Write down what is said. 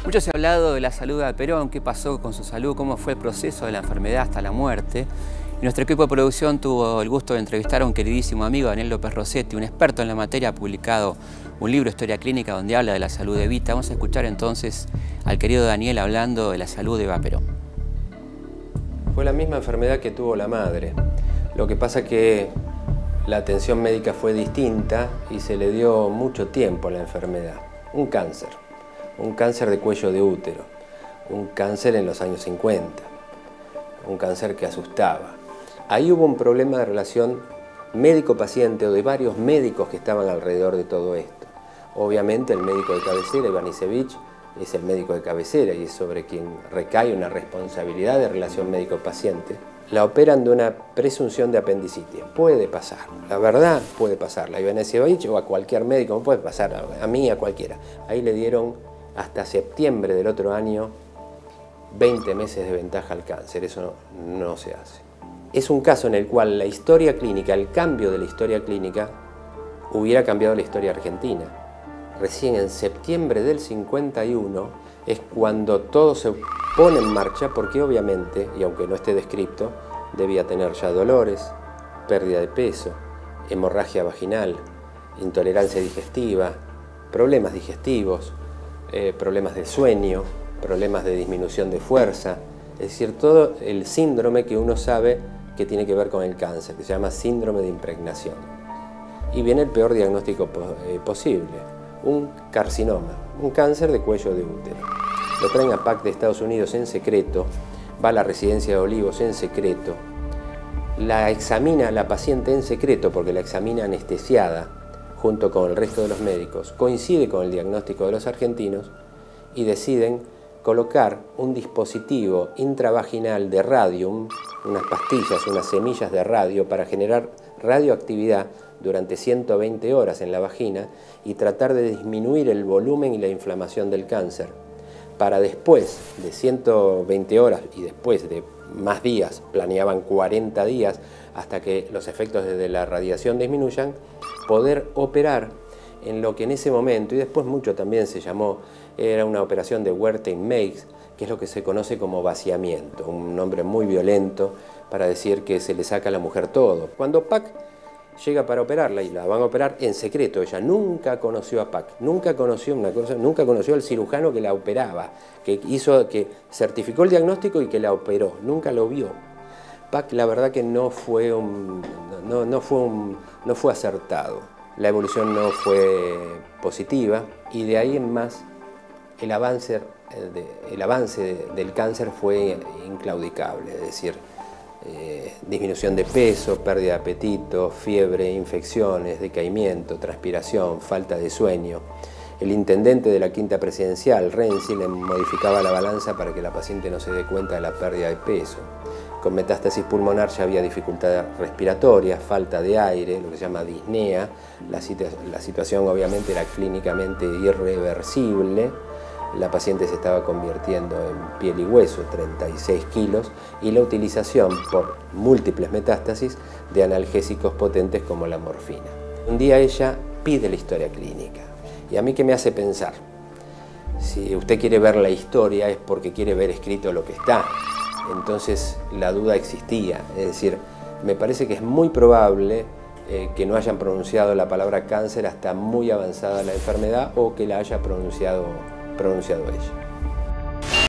Mucho se ha hablado de la salud de Perón, qué pasó con su salud, cómo fue el proceso de la enfermedad hasta la muerte. Y nuestro equipo de producción tuvo el gusto de entrevistar a un queridísimo amigo, Daniel López Rossetti, un experto en la materia. Ha publicado un libro, Historia Clínica, donde habla de la salud de Evita. Vamos a escuchar entonces al querido Daniel hablando de la salud de Eva Perón. Fue la misma enfermedad que tuvo la madre. Lo que pasa que la atención médica fue distinta y se le dio mucho tiempo a la enfermedad. Un cáncer de cuello de útero, un cáncer en los años 50, un cáncer que asustaba. Ahí hubo un problema de relación médico-paciente o de varios médicos que estaban alrededor de todo esto. Obviamente el médico de cabecera, Ivanišević, es el médico de cabecera y es sobre quien recae una responsabilidad de relación médico-paciente. La operan de una presunción de apendicitis. Puede pasar, la verdad puede pasar. A Ivanišević o a cualquier médico, puede pasar, a mí, a cualquiera. Ahí le dieron hasta septiembre del otro año 20 meses de ventaja al cáncer. Eso no se hace. Es un caso en el cual la historia clínica, el cambio de la historia clínica, hubiera cambiado la historia argentina. Recién en septiembre del 51 es cuando todo se pone en marcha, porque obviamente, y aunque no esté descrito, debía tener ya dolores, pérdida de peso, hemorragia vaginal, intolerancia digestiva, problemas digestivos, problemas de sueño, problemas de disminución de fuerza, es decir, todo el síndrome que uno sabe que tiene que ver con el cáncer, que se llama síndrome de impregnación. Y viene el peor diagnóstico posible, un carcinoma, un cáncer de cuello de útero. Lo traen a PAC de Estados Unidos en secreto, va a la residencia de Olivos en secreto, la examina la paciente en secreto porque la examina anestesiada junto con el resto de los médicos, coincide con el diagnóstico de los argentinos y deciden colocar un dispositivo intravaginal de radium, unas pastillas, unas semillas de radio para generar radioactividad durante 120 horas en la vagina y tratar de disminuir el volumen y la inflamación del cáncer, para después de 120 horas y después de más días, planeaban 40 días hasta que los efectos de la radiación disminuyan, poder operar en lo que en ese momento, y después mucho también se llamó, era una operación de Wertheim-Makes, que es lo que se conoce como vaciamiento, un nombre muy violento para decir que se le saca a la mujer todo. Cuando PAC llega para operarla y la van a operar en secreto, ella nunca conoció a PAC, nunca conoció al cirujano que la operaba, que certificó el diagnóstico y que la operó, nunca lo vio. PAC la verdad que no fue acertado, la evolución no fue positiva y de ahí en más el avance del cáncer fue inclaudicable, es decir, disminución de peso, pérdida de apetito, fiebre, infecciones, decaimiento, transpiración, falta de sueño. El intendente de la Quinta Presidencial, Renzi, le modificaba la balanza para que la paciente no se dé cuenta de la pérdida de peso. Con metástasis pulmonar ya había dificultad respiratoria, falta de aire, lo que se llama disnea. La situación obviamente era clínicamente irreversible. La paciente se estaba convirtiendo en piel y hueso, 36 kilos, y la utilización por múltiples metástasis de analgésicos potentes como la morfina. Un día ella pide la historia clínica, y a mí que me hace pensar, si usted quiere ver la historia es porque quiere ver escrito lo que está. Entonces la duda existía, es decir, me parece que es muy probable que no hayan pronunciado la palabra cáncer hasta muy avanzada la enfermedad o que la haya pronunciado ella.